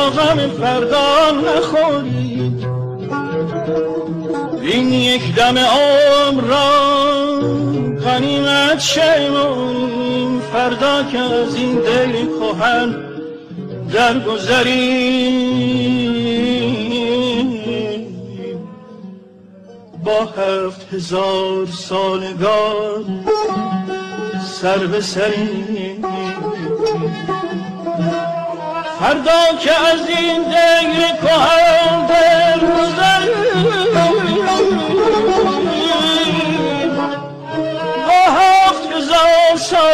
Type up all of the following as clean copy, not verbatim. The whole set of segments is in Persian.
غم فردا نخوری. این یک دم عمر را غنیمت شمریم، فردا که از این دیر کهن درگذریم. با 7000 سالگان سر به سریم، فردا که از این دیر کهن درگذریم. با 7000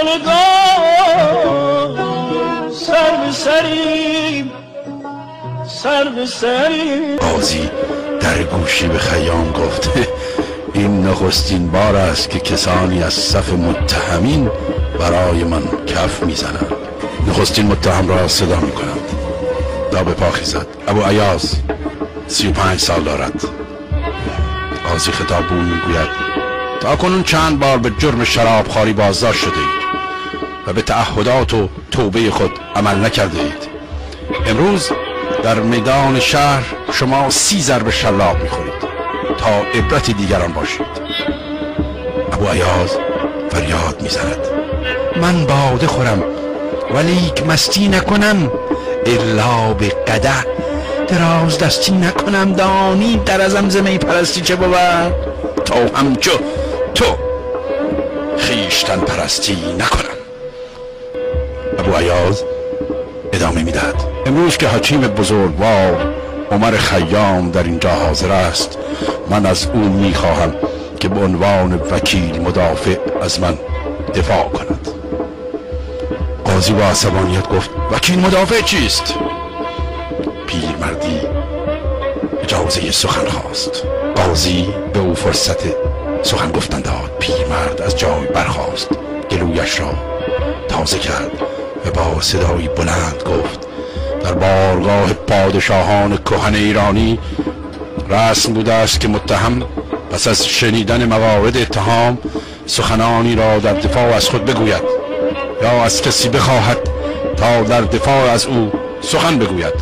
سالگان سر به سریم، سر به سریم. قاضی در گوشی به خیام گفت این نخستین بار است که کسانی از صف متهمین برای من کف میزنند. نخستین متهم را صدا میکنند. دا به پا خیزد. ابو ایاز 35 سال دارد. قاضی خطاب به او میگوید تا کنون چند بار به جرم شرابخواری بازداشت شده اید و به تعهدات و توبه خود عمل نکرده اید. امروز در میدان شهر شما 30 ضرب شلاق میخورید تا عبرت دیگران باشید. ابو ایاز فریاد میزند من باده خورم ولیک مستی نکنم، الا به قدح دراز دستی نکنم، دانی در از زمزمه پرستی چه بود؟ تو همچو تو خیشتن پرستی نکنم. ابو ایاز ادامه میدهد امروز که حکیم بزرگوار عمر خیام در اینجا حاضر است، من از او میخواهم که به عنوان وکیل مدافع از من دفاع کند. قاضی با عصبانیت گفت وکیل مدافع چیست؟ پیرمردی اجازه سخن خواست. قاضی به او فرصت سخن گفتن داد. پیرمرد از جای برخاست، گلویش را تازه کرد و با صدایی بلند گفت در بارگاه پادشاهان کهن ایرانی رسم بوده است که متهم پس از شنیدن موارد اتهام سخنانی را در دفاع از خود بگوید یا از کسی بخواهد تا در دفاع از او سخن بگوید.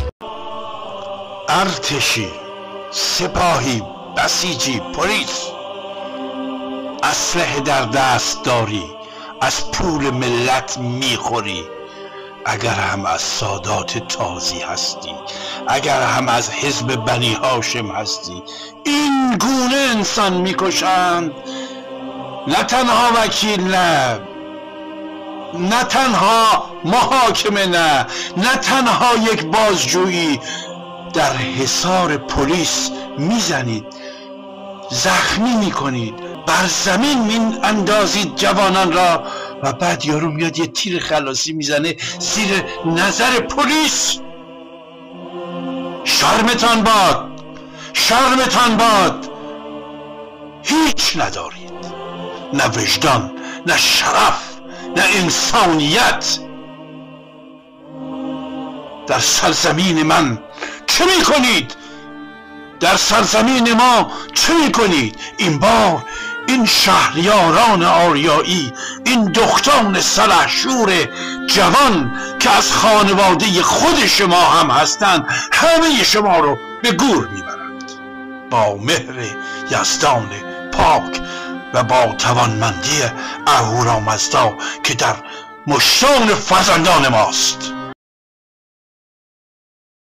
ارتشی، سپاهی، بسیجی، پلیس، اسلحه در دست داری، از پول ملت میخوری. اگر هم از سادات تازی هستی، اگر هم از حزب بنی هاشم هستی، این گونه انسان میکشند. نه تنها وکیل نه تنها محاکمه نه تنها یک بازجویی، در حصار پلیس میزنید، زخمی میکنید، بر زمین می اندازید جوانان را و بعد یارو میاد یه تیر خلاصی میزنه زیر نظر پلیس. شرمتان باد، شرمتان باد. هیچ ندارید، نه وجدان، نه شرف، نه انسانیت. در سرزمین من چه میکنید؟ در سرزمین ما چه میکنید؟ این بار این شهریاران آریایی، این دختان سلحشور جوان که از خانواده خود شما هم هستند، همه شما رو به گور میبرند. با مهر یزدان پاک و با توانمندی اهورامزدا که در مشتان فرزندان ماست.